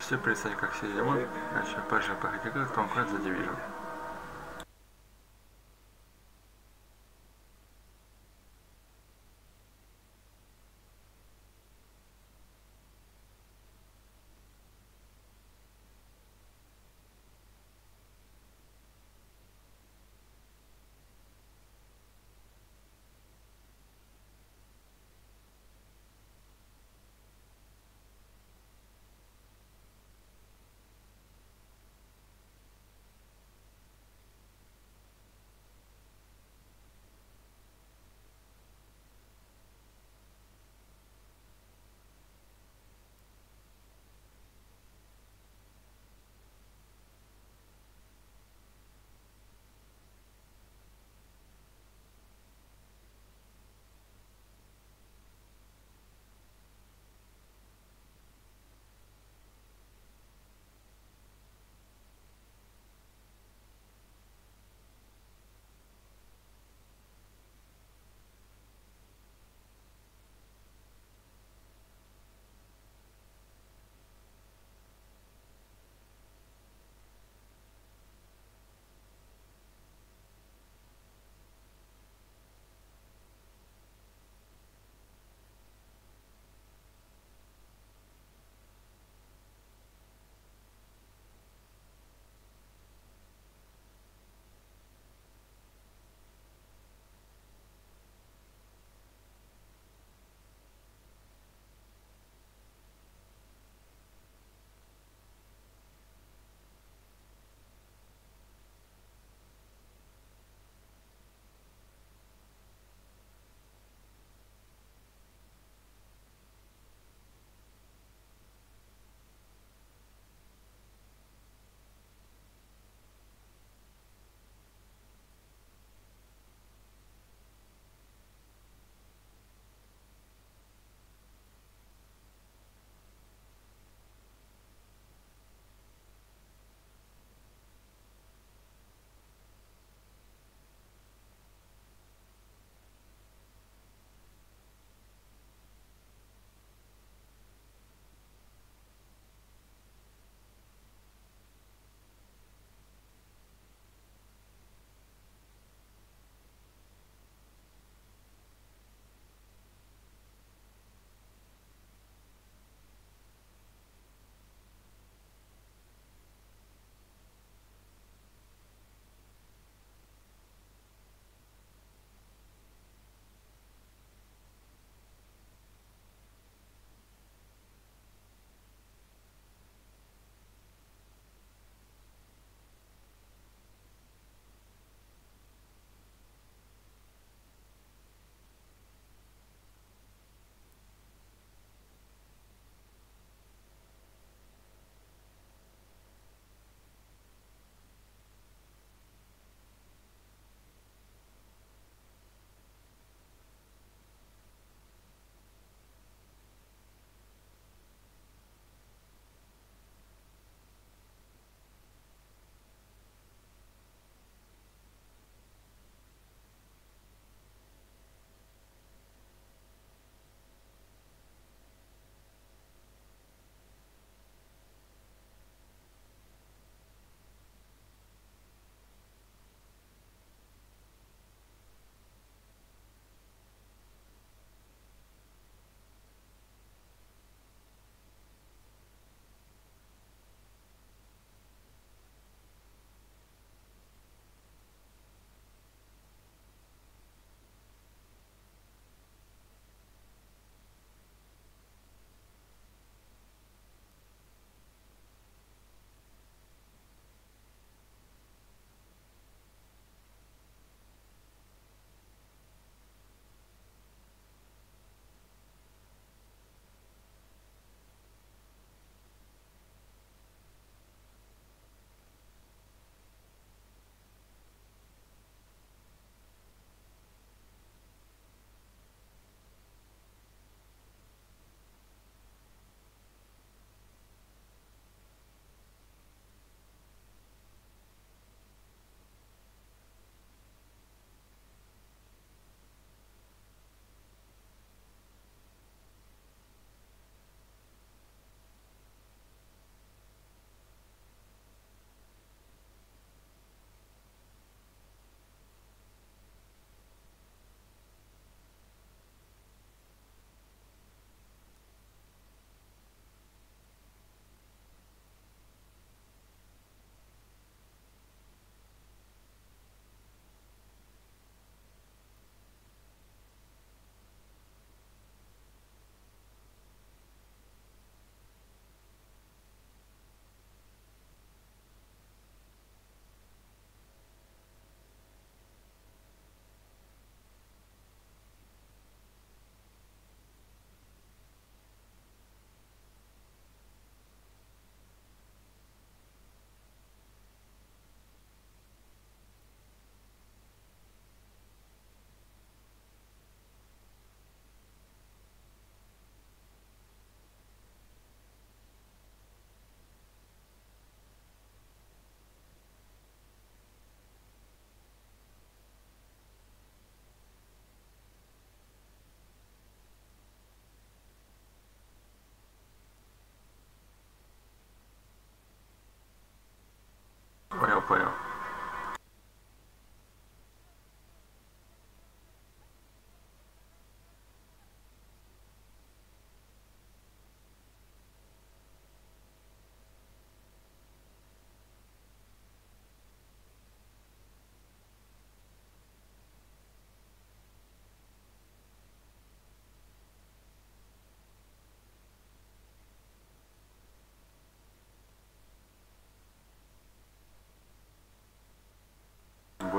Можете представить, как сидим? Короче, Паша, погоди, как Том Круиз за Division.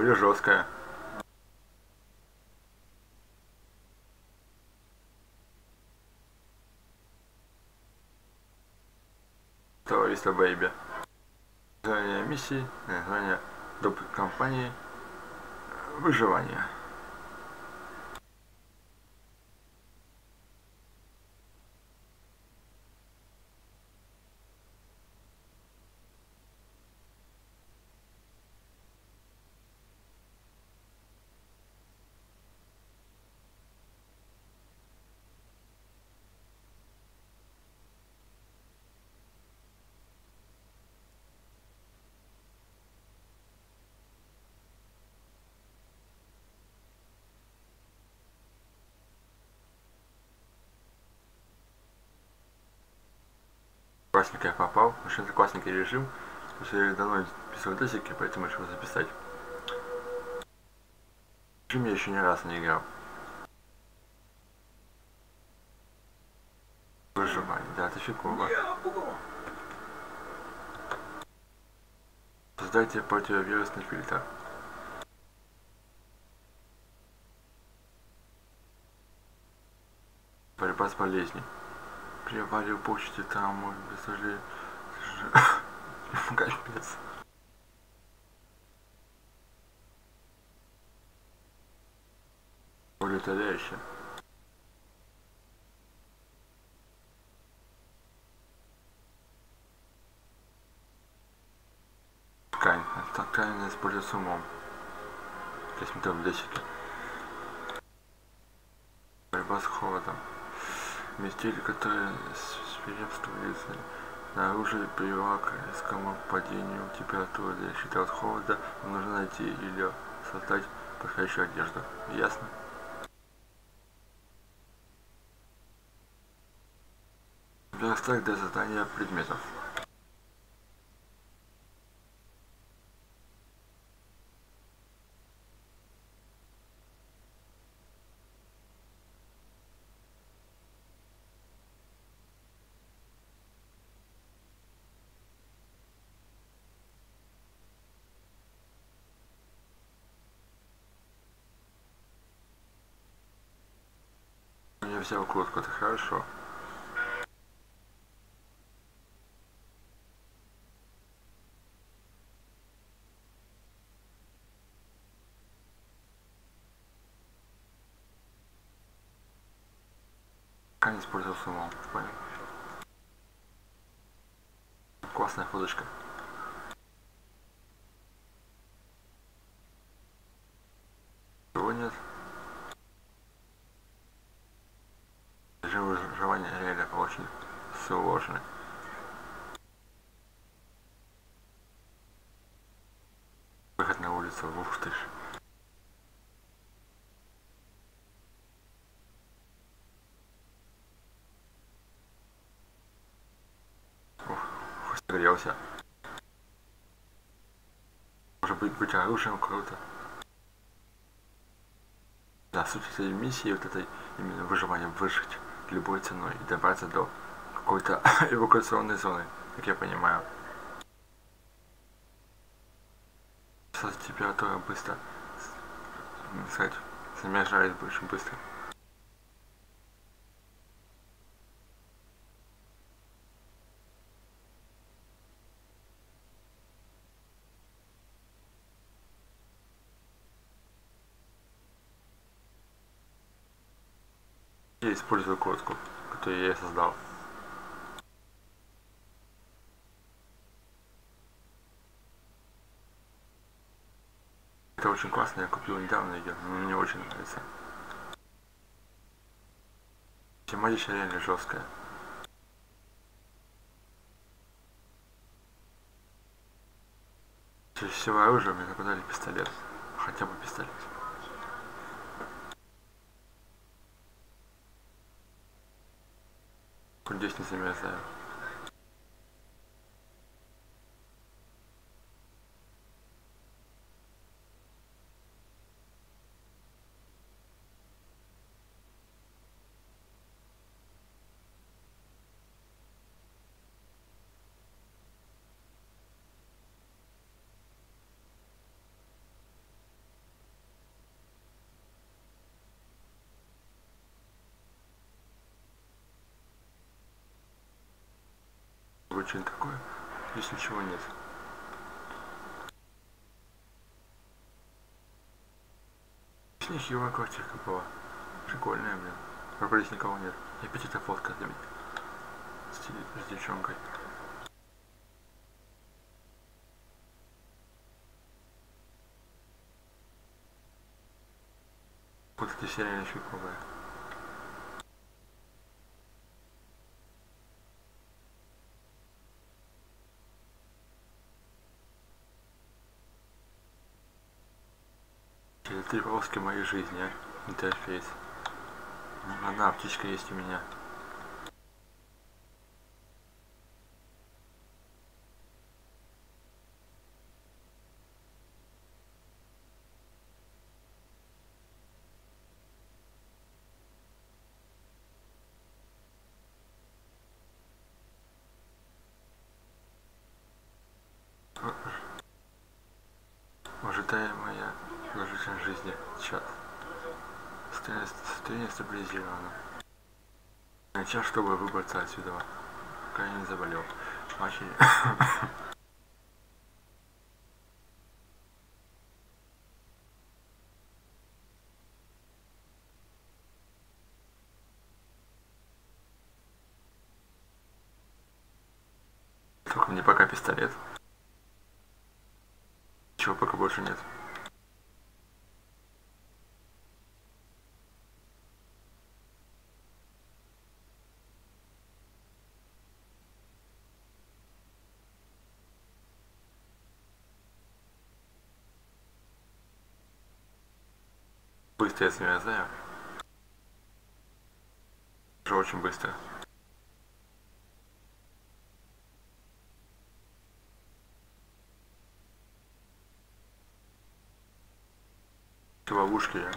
или жесткая. Товариство Бэйби. Название миссии, название доп. Компании, выживание. Классненько я попал, очень классненький режим. Я давно писал тесики, поэтому решил записать. Режим я еще ни разу не играл. Выживание, да, это фигово. Создайте противовирусный фильтр. Борьба с болезнью. Привалил почте там, может быть, сожалею. Капец. Удовлетворяюще. Ткань. Ткань используется с умом. Здесь металлодесики. Борьба с холодом. Метели, которые свирепствуют снаружи, привела к резкому падению температуры. Для защиты от холода нужно найти или создать подходящую одежду. Ясно? Верстак для создания предметов. Я взял куртку, это хорошо. Как не использовал с умом, понял. Классная фоточка. Чего нет? Режим выживания реально очень сложный. Выход на улицу, ух ты ж. Ух, согрелся. Может быть оружием круто. Да, суть этой миссии, вот этой именно выживания, выжить любой ценой и добраться до какой-то эвакуационной зоны, как я понимаю. Сейчас температура быстро, сказать, замерзает очень быстро. Я использую кодку, которую я создал. Это очень классно, я купил недавно ее, мне очень нравится. Тематика реально жесткая. Через всего оружия мне нападали пистолет. Хотя бы пистолет. Здесь не замерзаю. очень такое. Здесь ничего нет. Здесь нехилая квартирка была. Прикольная, блин. Правда, здесь никого нет. И опять эта фотка с девчонкой. Вот здесь реально фиговая. Это 3 полоски моей жизни, а? Интерфейс. Одна птичка есть у меня. Ожидаемая продолжительность жизни. Час. Состояние стабилизировано. Час, чтобы выбраться отсюда, пока я не заболел. Матери. Только мне пока пистолет. Чего пока больше нет. Быстро я замерзаю. Уже очень быстро. Ловушки, я.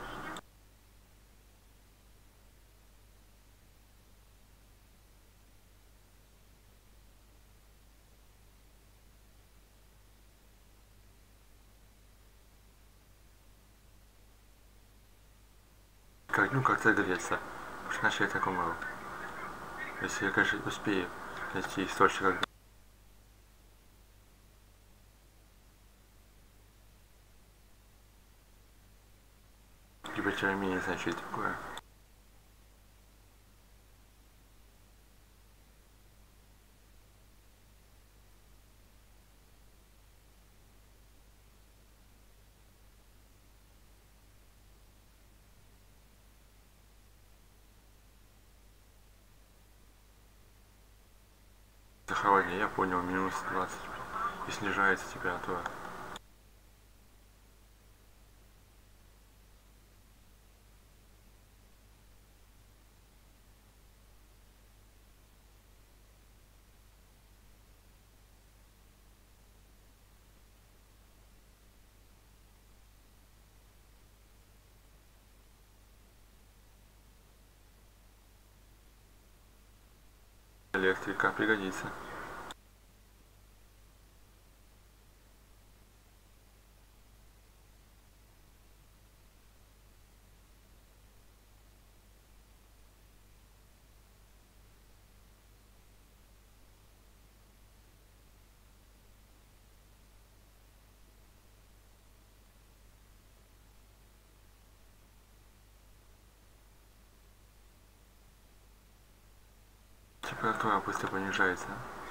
Ну как-то греться. Уж иначе я так умру. Если я, конечно, успею найти источник. Гипотермия, не знаю, что это такое. Захолоднее, я понял, минус 20. И снижается температура. Электрика пригодится. Температура быстро понижается.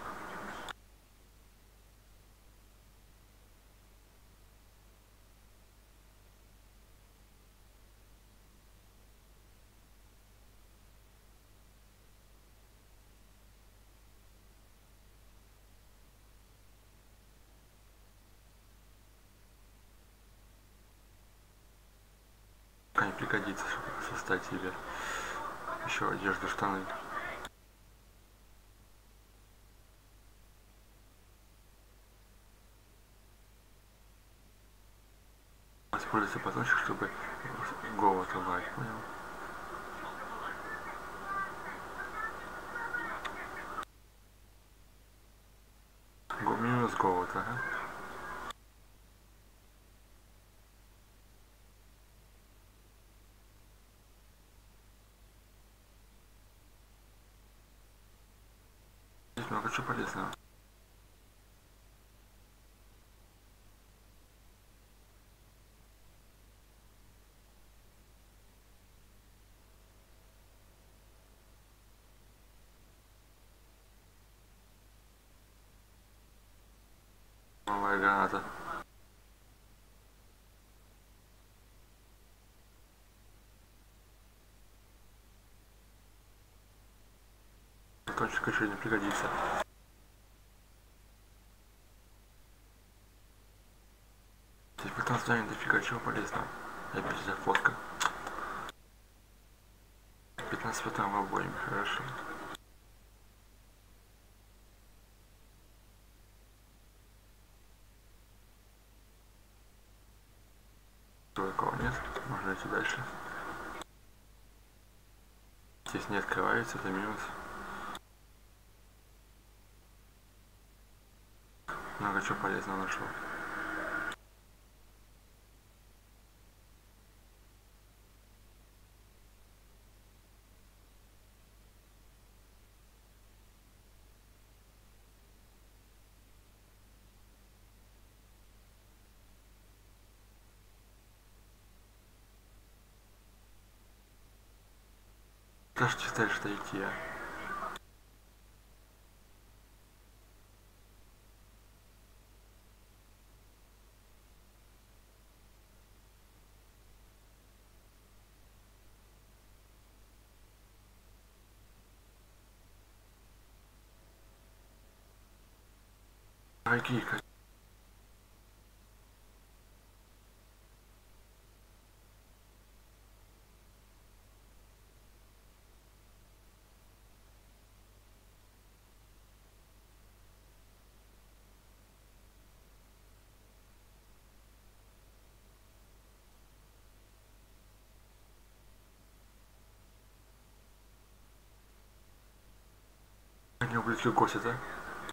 Пока не пригодится, чтобы создать себе еще одежду, штаны. Используется батончик, чтобы голод убрать, понял? Минус голод, ага. Здесь много Много чего полезного. Новая граната. Точка еще не пригодится. Здесь в этом здании дофига чего полезного. Опять эта фотка. 15 потом обоим, хорошо. Никого нет, можно идти дальше. Здесь не открывается, это минус. Много чего полезного нашел. Даже читаешь, что идти, а? Дорогие, как... Они ублюдки косят, а?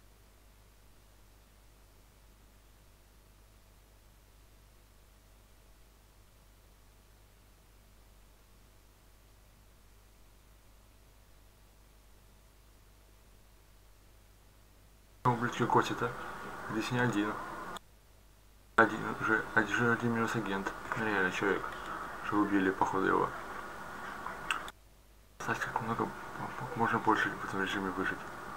Ублюдки косят, а? Здесь не один. Один минус агент. Реально человек. Что убили, походу, его. Знаешь, как много... Можно больше в этом режиме выжить.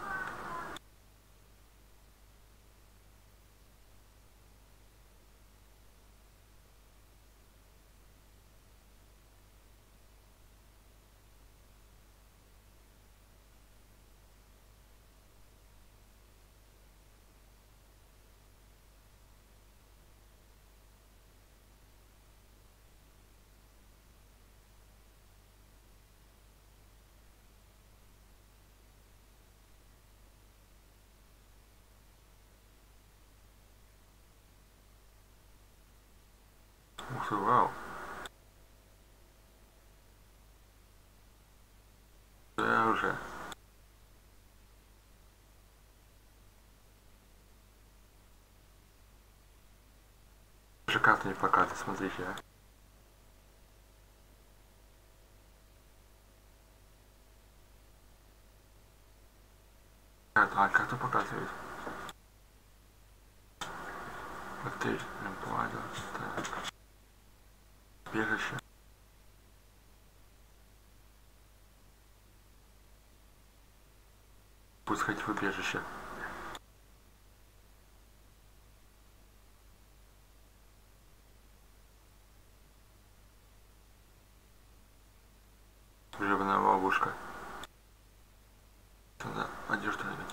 Ух ты, вау. Да уже. Даже карты не показывают, смотрите, а. Карту показывает. Отель, Эмплайда, так. Бежище. Пусть сходить в убежище. Гребаная ловушка. Тогда одежду найдем.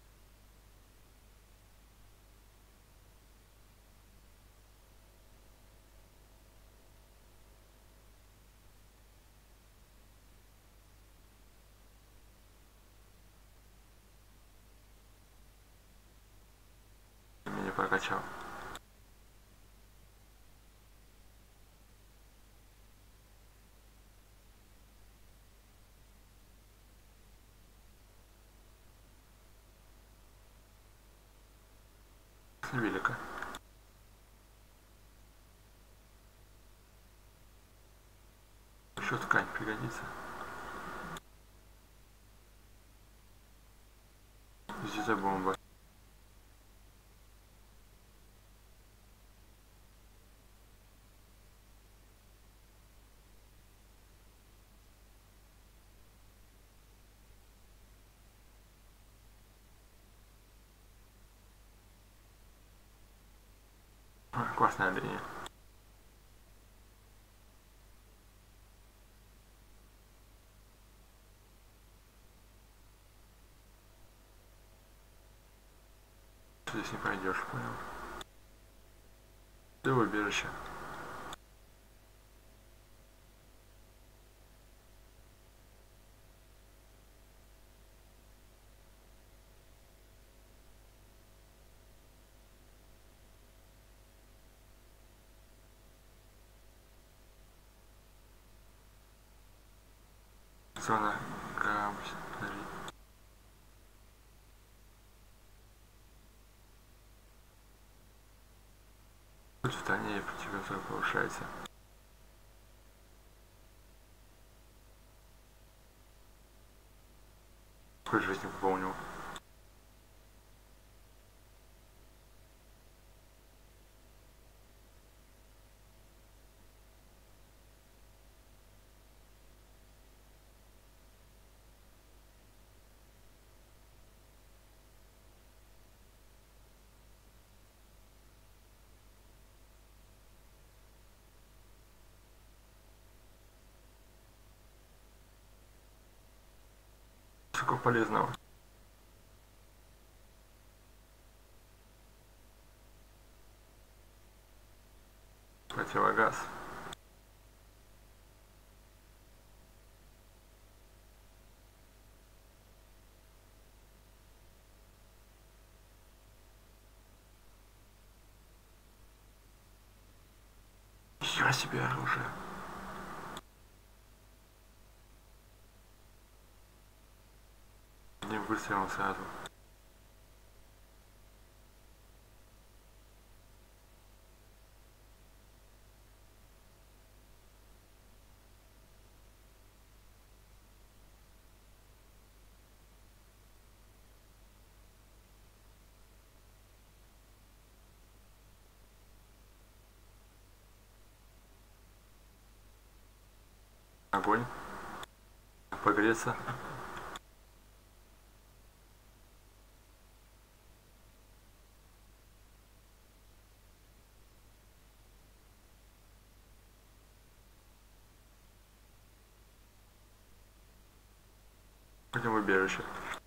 Меня прокачал. Невелика. Еще ткань пригодится. за бомба? Классная линия. Здесь не пойдешь, понял? Ты в убежище. Зона грамм. Тут в тане температура повышается. Хоть жизнь пополнил. Сколько полезного. Противогаз. Нихера себе оружие. Одним выстрелом сразу. Огонь. Погреться. Пойдем в убежище.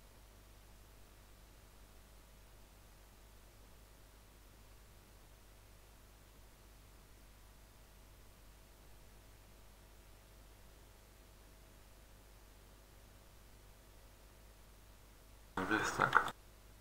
Весь так.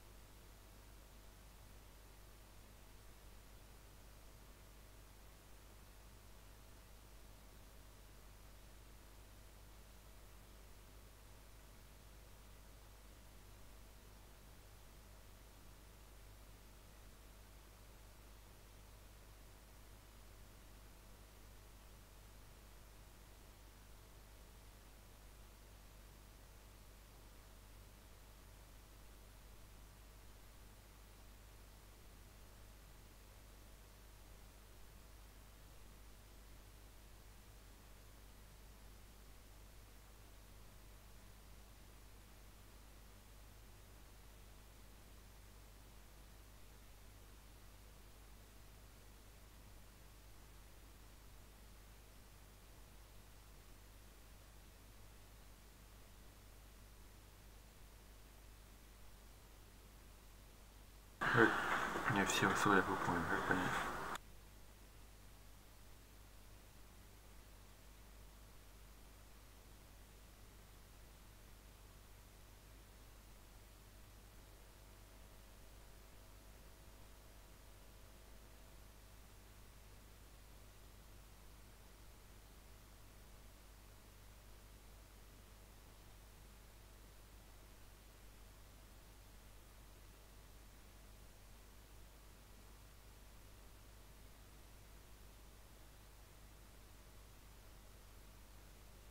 Не все условия выполнены, как понять.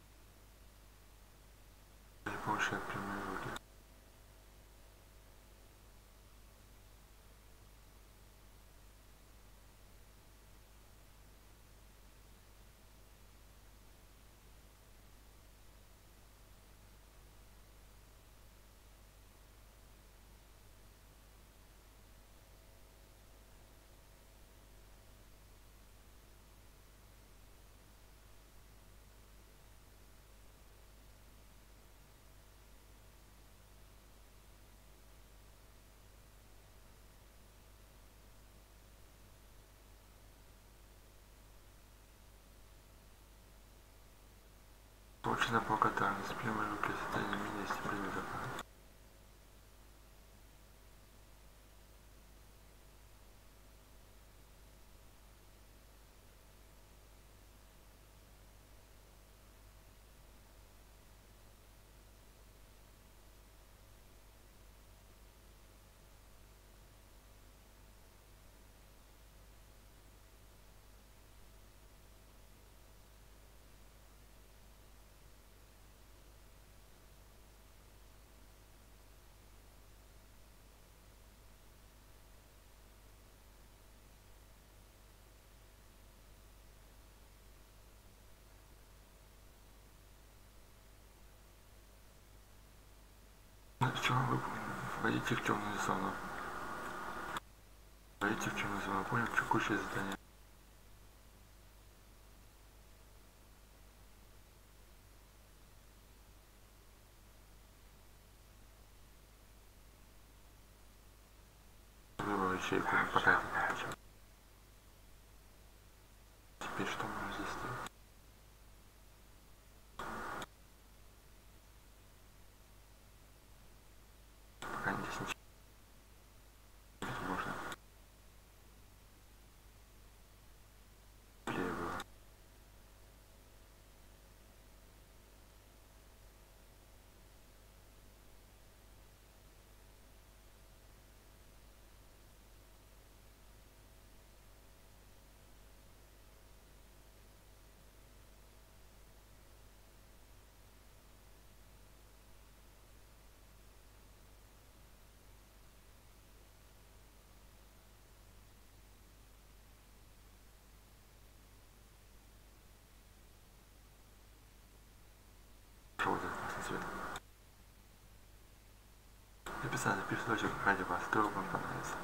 Не получает прямые руки. Причина благодарность. Прямые руки состояние меня степени закона. Сначала вы войдите в темную зону. Войдите в темную зону. Понял, текущее задание. Выбрал ячейку, пока это не начал. Теперь что можно здесь сделать? Пока здесь ничего не можно. Левую. Желтый, красный цвет. Написано, записывайте ради вас, вдруг вам понравится.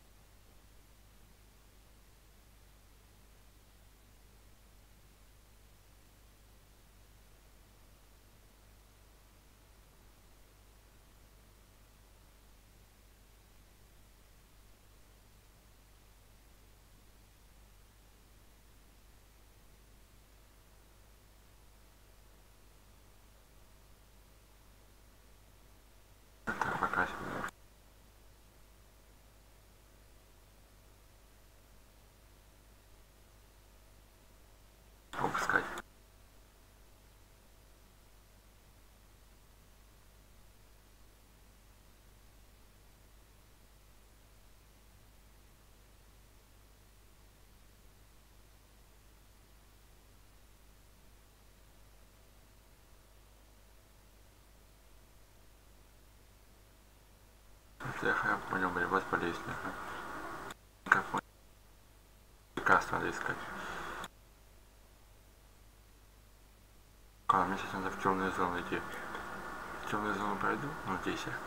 Это покрасим. Опускать. Я понял, борьба с болезнью. Как понял? Лекарство надо искать. Мне сейчас надо в темную зону идти. В темную зону пройду? Ну здесь я.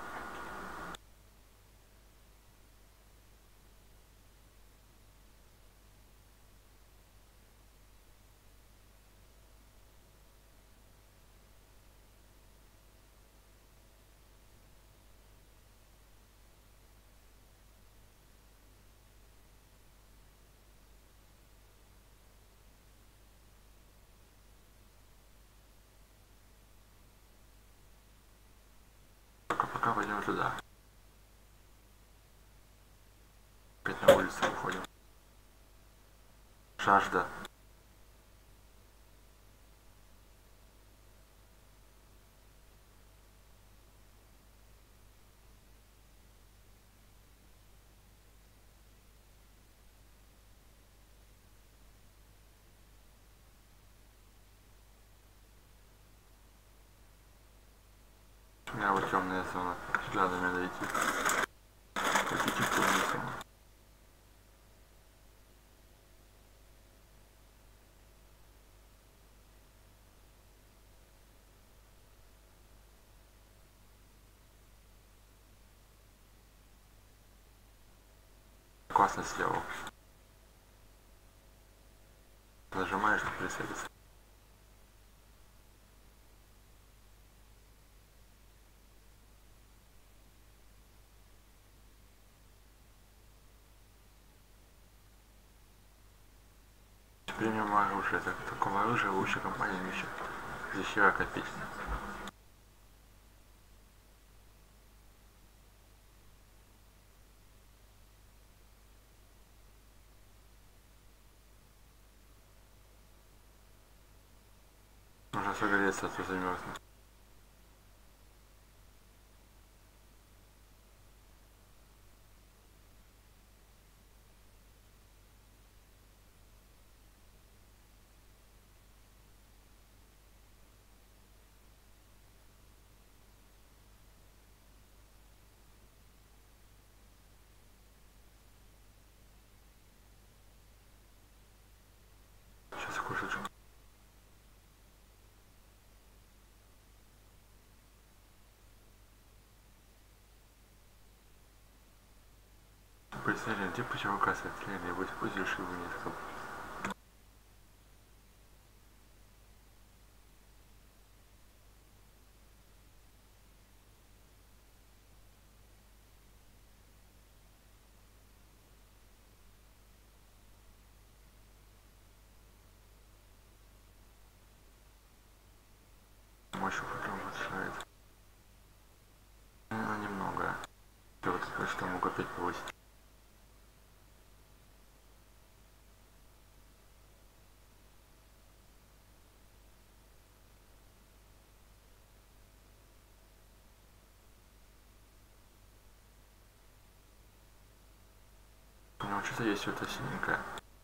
Пока пойдем туда. Опять на улицу выходим. Жажда. У меня вот темная зона. Сюда надо идти. Идти в темную зону. Классно сделал. Нажимаешь, чтобы прицелиться. Премиум оружие. Такого оружия лучше компании ничего. Захера копить. Нужно согреться, а то замерзнет. Сейчас кушать. Представляю, где чувака стреляли, быть пусть решил несколько. Мощь потом улучшает. Ну, немного. Я вот это что могу опять повысить. У него что-то есть вот это синенькое.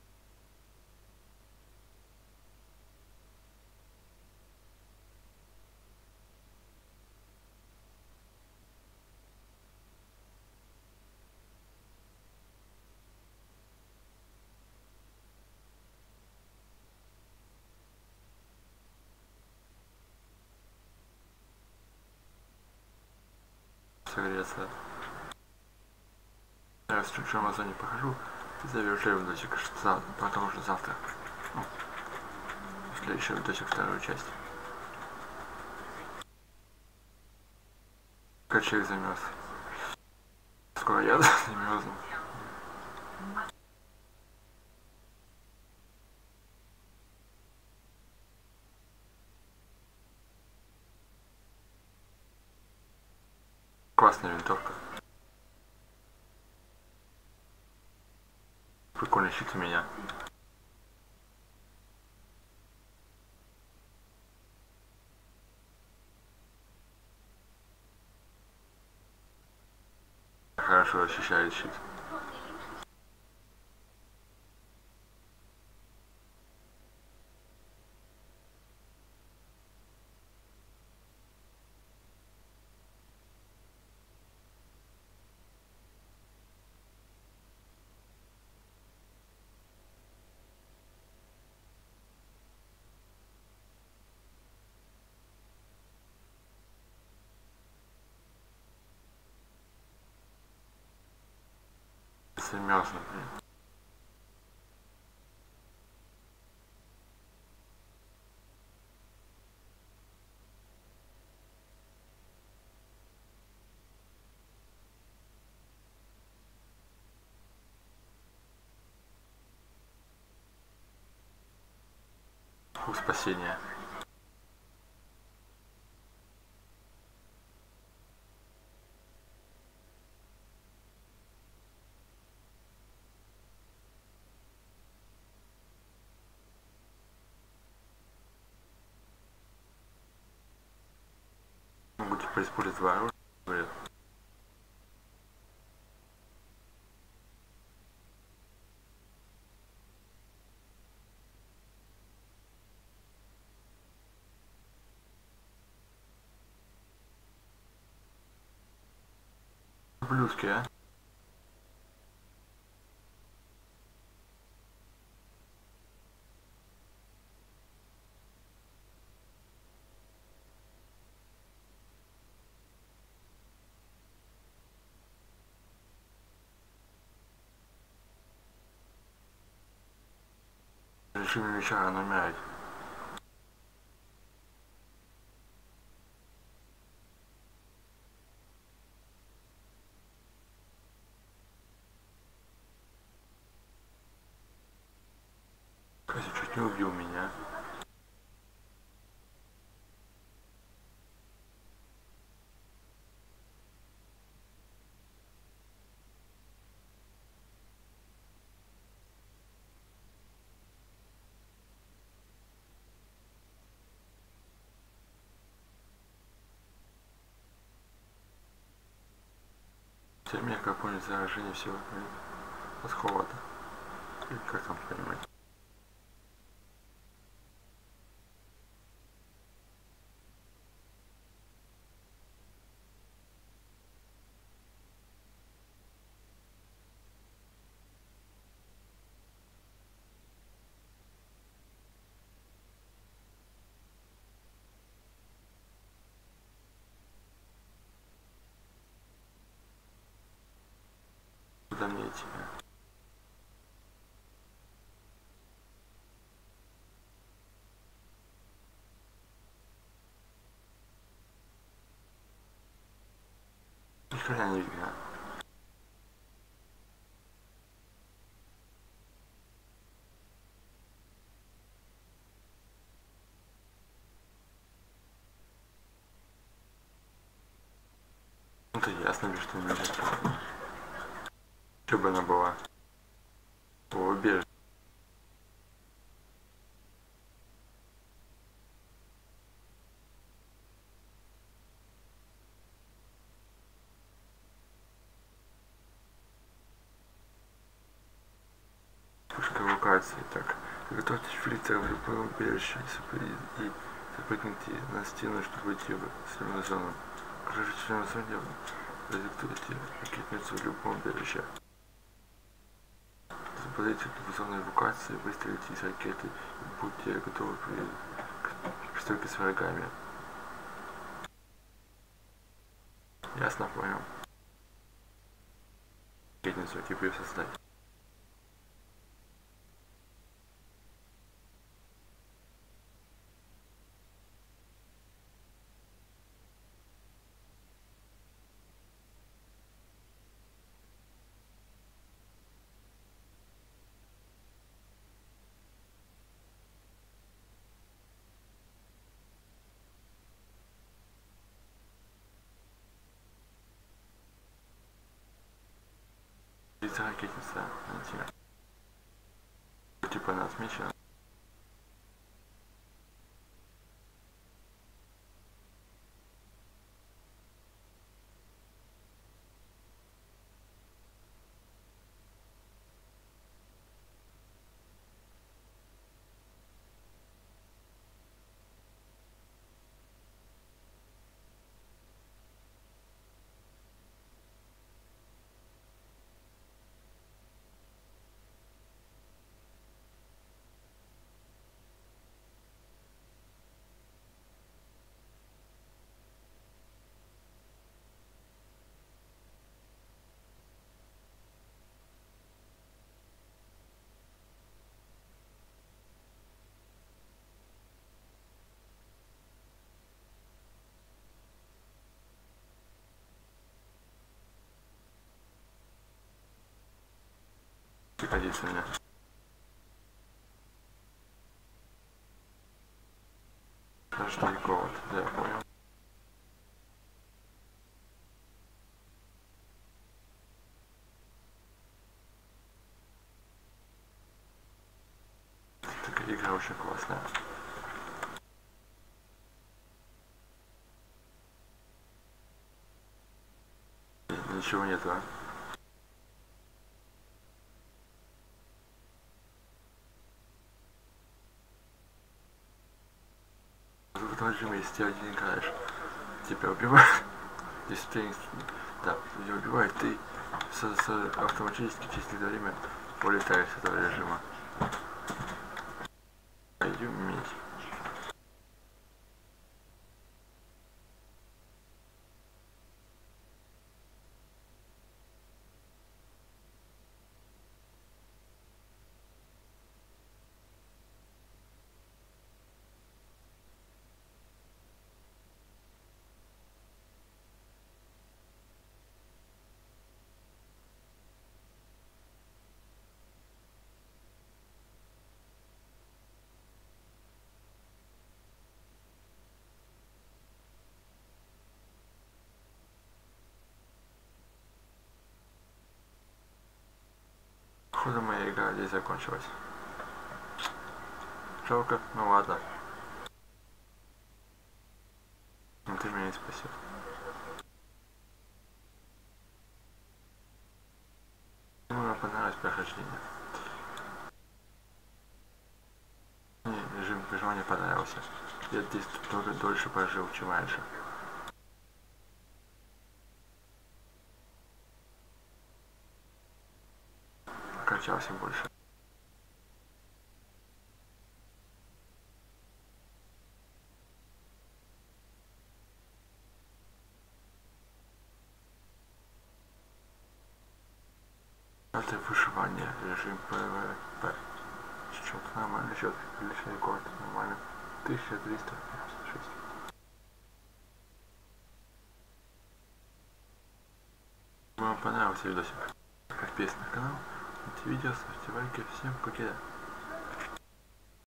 Согреться. Я чуть-чуть в Амазоне похожу и завершаю видосик, что потом уже завтра. Ну, следующий видосик, вторую часть. Ковчег замерз. Скоро я замерзну. Классная винтовка. Прикольный щит у меня. Хорошо ощущает щит. Замерзну, блин. Фу, спасение. Могу теперь использовать два оружия. Блин. Ублюдки, а? Режим меча намять. Кстати, чуть не убил меня. Теперь мягко помнит заражение всего от холода. Или как там понимать? Куда мне идти? Ни хрена не видно. Ну-то ясно, что не видно. Что бы она была? Убежище. Пушка эвакуации. Так, готовьтесь флица в любое убежище и запрыгните на стену, чтобы уйти в среднюю зону. Окружите среднюю зону, продиктуйте ракетницу в любом убежище. Подойдите в зону эвакуации, выстрелите из ракеты и будьте готовы к стойке с врагами. Ясно, понял. Ракетницу типа ее создать. Лица ракетница найти. Типа она отмечена. Пригодится мне. Даже далеко вот, да, я понял. Такая игра очень классная. Ничего нету, а? В этом режиме, если ты один играешь, тебя убивают. Если ты, да, тебя убивают, ты автоматически через некоторое время улетаешь с этого режима. Пойдем иметь. Походу моя игра здесь закончилась. Жалко, ну ладно. Ну ты меня не спасешь. Мне понравилось прохождение. Мне режим выживания понравился. Я здесь тоже дольше прожил, чем раньше. Прокачался больше. Это выживание, режим ПВП. Счет нормальный, счет личный рекорд нормально. 1396. Вам понравился видосик? Подписывайтесь на канал, смотрите видео, ставьте лайки. Всем пока.